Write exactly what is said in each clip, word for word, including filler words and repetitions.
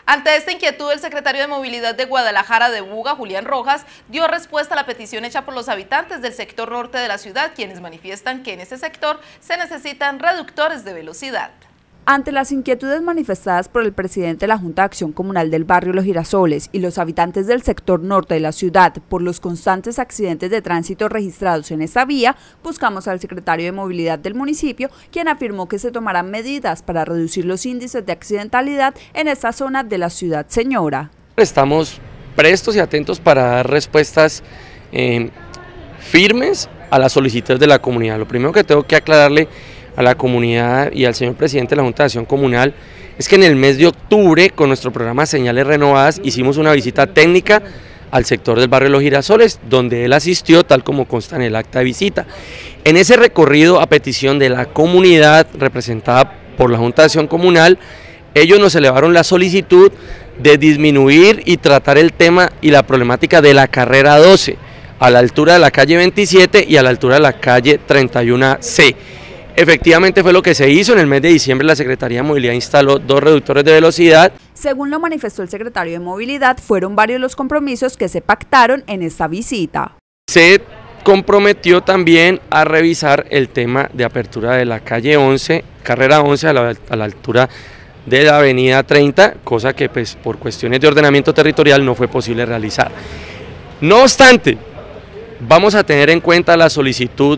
Ante esta inquietud, el secretario de Movilidad de Guadalajara de Buga, Julián Rojas, dio respuesta a la petición hecha por los habitantes del sector norte de la ciudad, quienes manifiestan que en ese sector se necesitan reductores de velocidad. Ante las inquietudes manifestadas por el presidente de la Junta de Acción Comunal del barrio Los Girasoles y los habitantes del sector norte de la ciudad por los constantes accidentes de tránsito registrados en esta vía, buscamos al secretario de Movilidad del municipio, quien afirmó que se tomarán medidas para reducir los índices de accidentalidad en esta zona de la ciudad. Señora. Estamos prestos y atentos para dar respuestas eh, firmes a las solicitudes de la comunidad. Lo primero que tengo que aclararle a la comunidad y al señor presidente de la Junta de Acción Comunal es que en el mes de octubre, con nuestro programa Señales Renovadas, hicimos una visita técnica al sector del barrio Los Girasoles, donde él asistió tal como consta en el acta de visita. En ese recorrido, a petición de la comunidad representada por la Junta de Acción Comunal, ellos nos elevaron la solicitud de disminuir y tratar el tema y la problemática de la carrera doce, a la altura de la calle veintisiete y a la altura de la calle treinta y uno ce. Efectivamente fue lo que se hizo. En el mes de diciembre la Secretaría de Movilidad instaló dos reductores de velocidad. Según lo manifestó el secretario de Movilidad, fueron varios los compromisos que se pactaron en esta visita. Se comprometió también a revisar el tema de apertura de la calle once, carrera once a la, a la altura de la avenida treinta, cosa que pues por cuestiones de ordenamiento territorial no fue posible realizar. No obstante, vamos a tener en cuenta la solicitud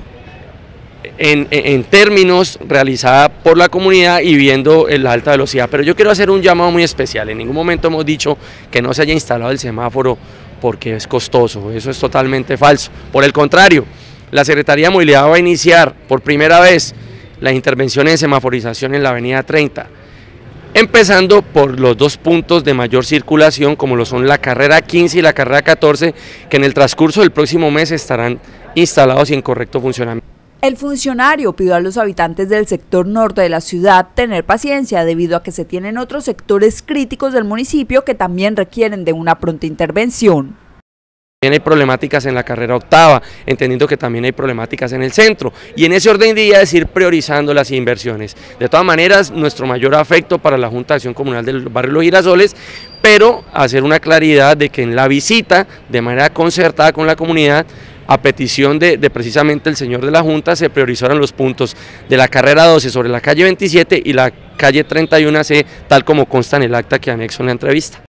En, en términos realizada por la comunidad y viendo la alta velocidad, pero yo quiero hacer un llamado muy especial. En ningún momento hemos dicho que no se haya instalado el semáforo porque es costoso, eso es totalmente falso. Por el contrario, la Secretaría de Movilidad va a iniciar por primera vez las intervenciones de semaforización en la avenida treinta, empezando por los dos puntos de mayor circulación como lo son la carrera quince y la carrera catorce, que en el transcurso del próximo mes estarán instalados y en correcto funcionamiento. El funcionario pidió a los habitantes del sector norte de la ciudad tener paciencia debido a que se tienen otros sectores críticos del municipio que también requieren de una pronta intervención. También hay problemáticas en la carrera octava, entendiendo que también hay problemáticas en el centro, y en ese orden de ideas ir priorizando las inversiones. De todas maneras, nuestro mayor afecto para la Junta de Acción Comunal del barrio Los Girasoles, pero hacer una claridad de que en la visita, de manera concertada con la comunidad, a petición de, de precisamente el señor de la Junta, se priorizaron los puntos de la carrera doce sobre la calle veintisiete y la calle treinta y uno ce, tal como consta en el acta que anexo en la entrevista.